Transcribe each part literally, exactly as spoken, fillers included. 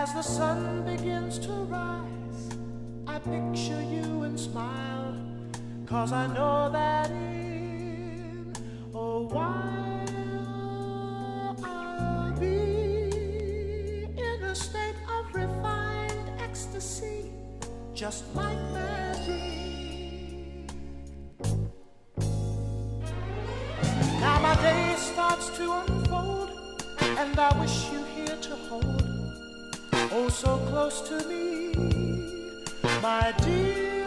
As the sun begins to rise, I picture you and smile, 'cause I know that in a while I'll be in a state of refined ecstasy, just like magic. Now my day starts to unfold, and I wish you here to hold, oh so close to me, my dear.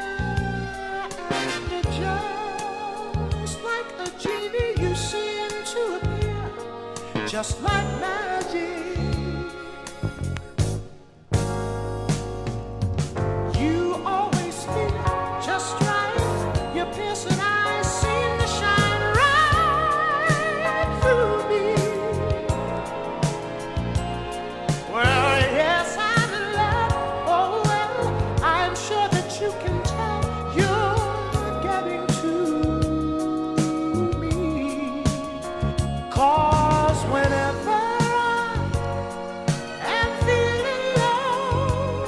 And just like a genie you seem to appear, just like magic. You always feel just right, your piercing eyes seem to shine right through me. Well, yes, I'm in love, oh well, I'm sure that you can tell you're getting to me. 'Cause whenever I am feeling low,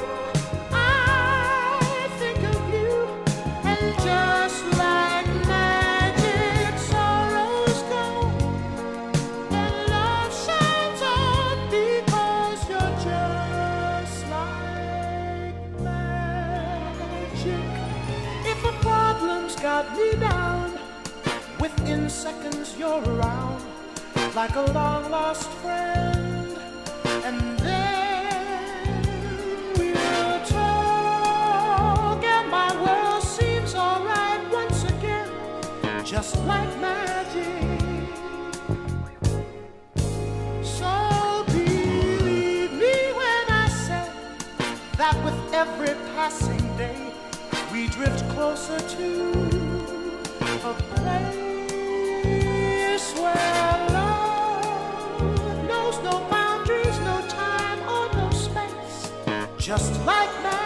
I think of you, and just like magic, sorrows go, and love shines on, because you're just like magic. If a problem's got me down, within seconds you're around, like a long lost friend, and then we'll talk, and my world seems alright once again, just like magic. So believe me when I say that with every passing day we drift closer to a place where love knows no boundaries, no time or no space, just like magic.